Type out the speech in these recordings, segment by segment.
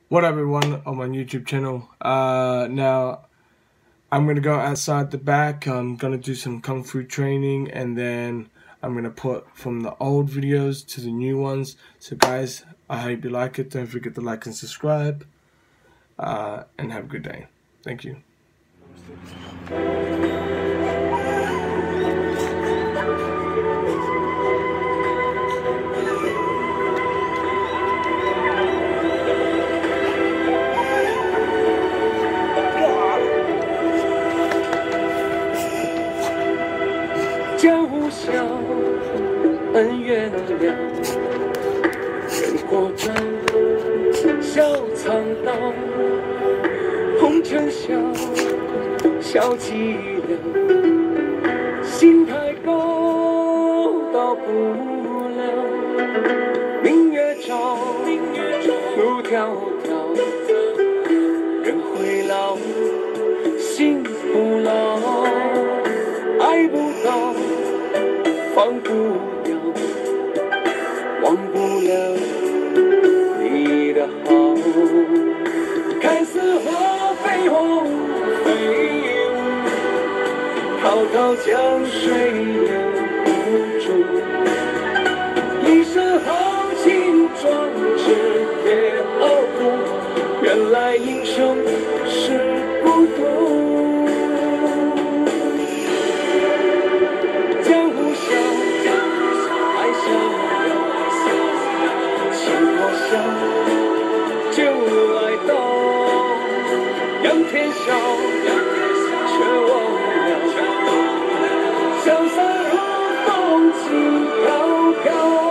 What up everyone on my YouTube channel. Now I'm gonna go outside the back. I'm gonna do some kung fu training, and then I'm gonna put from the old videos to the new ones. So guys, I hope you like it. Don't forget to like and subscribe, and have a good day. Thank you. 江湖笑，恩怨了，人过招，笑苍老。红尘笑，笑寂寥。心太高，到不了。明月照，路迢迢。人会老，心不老。爱不到，放不掉，忘不了你的好。看似花飞鸿飞舞，滔滔江水留不住。一身豪情壮志也傲骨，原来英雄是孤独。就爱到仰天笑，却忘了潇洒如风轻飘飘。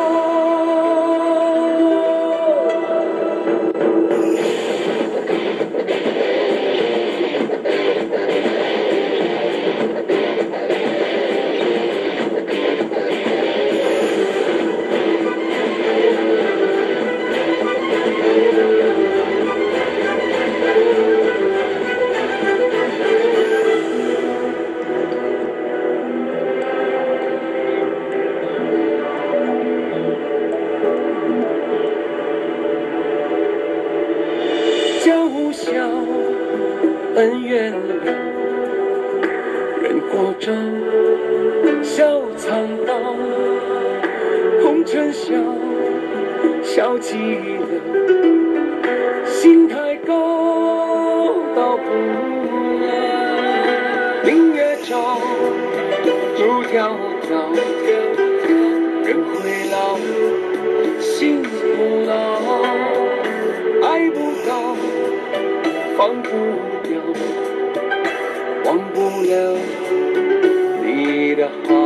江湖笑，恩怨了，人过招，笑苍老。红尘笑，笑寂寥。心太高，到不了。明月照，路迢迢。人会老，心不老。爱不到，放不掉，忘不了你的好。